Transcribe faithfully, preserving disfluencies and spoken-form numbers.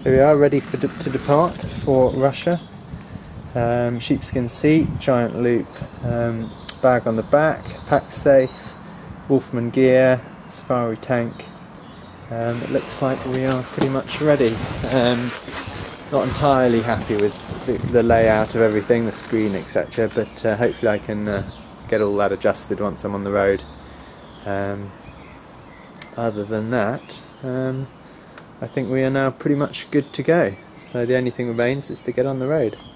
Here we are, ready for de to depart for Russia. Um, sheepskin seat, giant loop um, bag on the back, pack safe, Wolfman gear, safari tank. Um, it looks like we are pretty much ready. Um, not entirely happy with the, the layout of everything, the screen, et cetera, but uh, hopefully I can uh, get all that adjusted once I'm on the road. Um, other than that, um, I think we are now pretty much good to go. So the only thing remains is to get on the road.